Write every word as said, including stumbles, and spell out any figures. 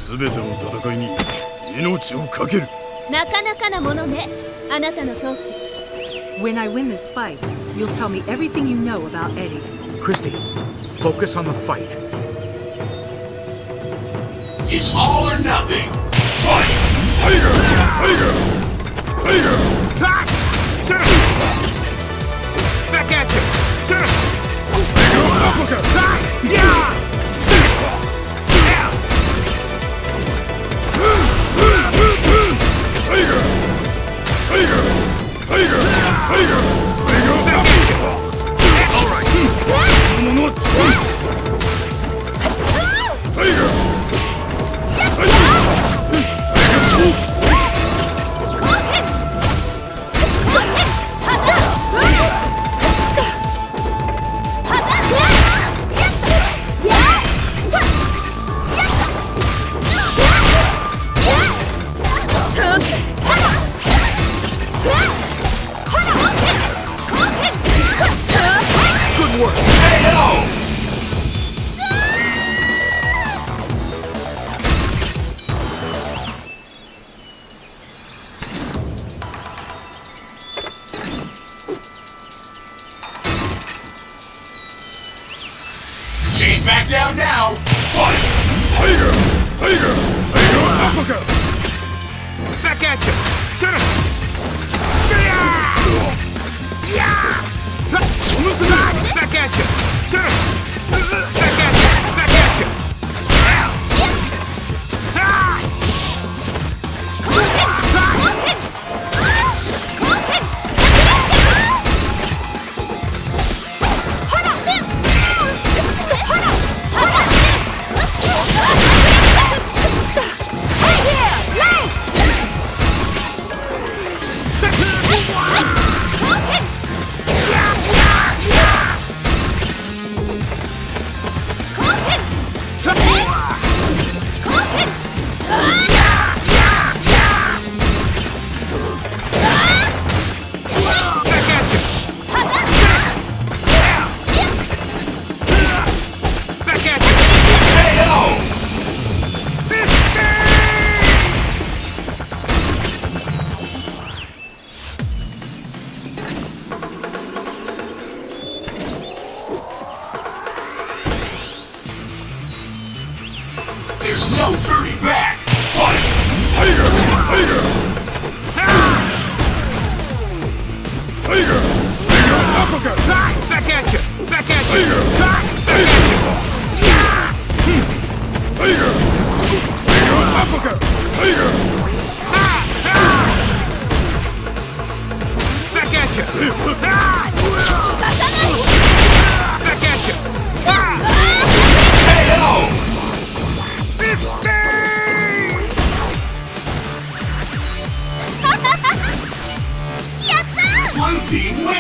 全ての戦いに命を懸ける。 なかなかなものね、あなたの闘気。 When I win this fight, you'll tell me everything you know about Eddie. Christie, focus on the fight. It's all or nothing. Fight! Tiger! Tiger! Tiger! Attack! Sit! Back at you! Sit! Uppercut! Attack! Yeah! Sit! Yeah! Tiger! Tiger! Tiger! Tiger! Back at you! All right. No, no, Tiger! Good work. K O! Can't back down now! Fight! Tiger! Tiger! Tiger! Uppercut! Back at you! Sit! Yeah! Yeah! Back at you! Sit! Back at you! Back at you! There's no turning back! Fight! Tiger! Tiger! Tiger! Tiger! Uppercut! Back at you! Back at you! Tiger! Back at you! Tiger! Tiger! Uppercut! Tiger! Back at you! Back at you! K O! This stings! Blue team wins!